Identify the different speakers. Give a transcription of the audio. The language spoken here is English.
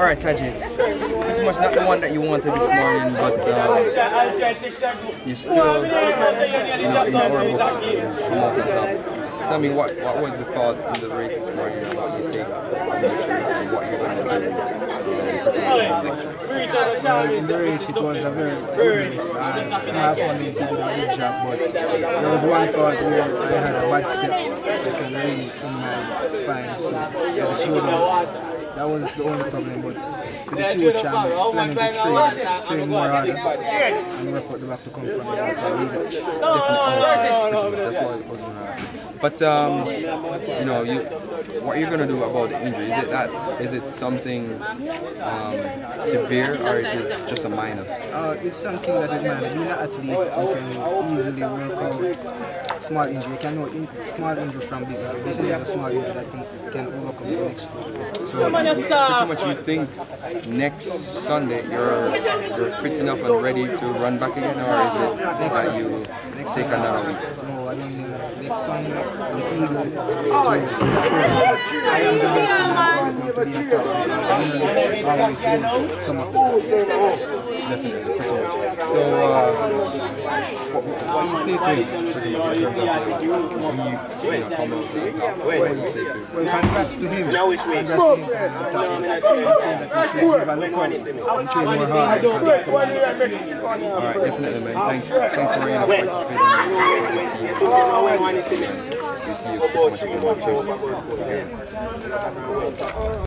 Speaker 1: Alright, Tajay. Pretty much not the one that you wanted this morning, but you're still in our books. Come out on top. Tell me what was the thought in the race this morning and what you take from this race and what you're going to do in the next race?
Speaker 2: Well, in the race it was a very good race. My opponents did a good job, but there was one thought where I had a bad step, like a ring in my spine, so I had to slow down. That was the only problem, but for the future I'm planning to train more harder and work out the back to come from the rematch.
Speaker 1: Definitely, that's what I was going to ask. But you know, what you're going to do about the injury? Is it something severe or is it just a minor?
Speaker 2: It's something that is minor. Being an athlete, you can easily work out small injury. You can know small injury from big. This is a small injury that can overcome the next two.
Speaker 1: So pretty much you think next Sunday you're fit enough and ready to run back again, or is it that you take another week?
Speaker 2: No, I don't think next Sunday I'm eager to show that I am the best and I'm always going to be on top. I always lose some of the time.
Speaker 1: Definitely, pretty much. So what you say to him pretty much in terms of come out to the top? What do you say to him?
Speaker 2: Well, congrats to him. Congrats to him coming on top. I'm saying that he should give a look out and train more hard.
Speaker 1: Alright, definitely, man. Thanks for participating in the team. We see you pretty much again. Cheers.